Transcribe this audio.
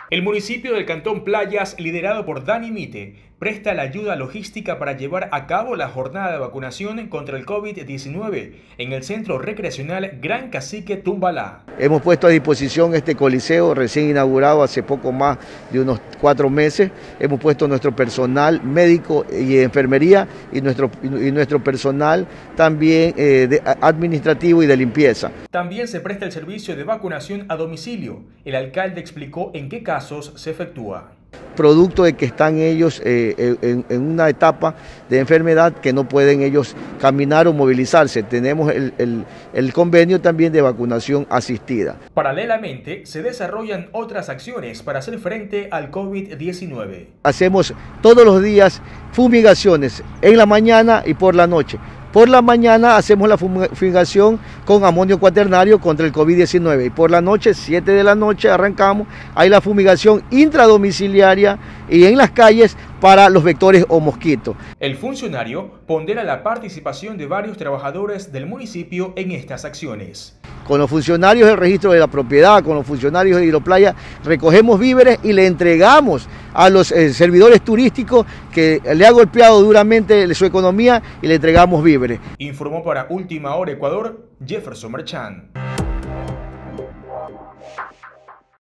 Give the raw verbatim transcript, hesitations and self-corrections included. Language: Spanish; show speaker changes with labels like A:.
A: El municipio del Cantón Playas, liderado por Dani Mite, presta la ayuda logística para llevar a cabo la jornada de vacunación contra el COVID diecinueve en el Centro Recreacional Gran Cacique Tumbalá.
B: Hemos puesto a disposición este coliseo recién inaugurado hace poco más de unos cuatro meses. Hemos puesto nuestro personal médico y enfermería y nuestro, y nuestro personal también eh, de, administrativo y de limpieza.
A: También se presta el servicio de vacunación a domicilio. El alcalde explicó en qué casos se efectúa.
B: Producto de que están ellos eh, en, en una etapa de enfermedad que no pueden ellos caminar o movilizarse. Tenemos el, el, el convenio también de vacunación asistida.
A: Paralelamente, se desarrollan otras acciones para hacer frente al COVID diecinueve.
B: Hacemos todos los días fumigaciones en la mañana y por la noche. Por la mañana hacemos la fumigación con amonio cuaternario contra el COVID diecinueve y por la noche, siete de la noche, arrancamos, hay la fumigación intradomiciliaria y en las calles para los vectores o mosquitos.
A: El funcionario pondera la participación de varios trabajadores del municipio en estas acciones.
B: Con los funcionarios del registro de la propiedad, con los funcionarios de Hidroplaya, recogemos víveres y le entregamos a los eh, servidores turísticos que le ha golpeado duramente su economía y le entregamos víveres.
A: Informó para Última Hora Ecuador, Jefferson Merchán.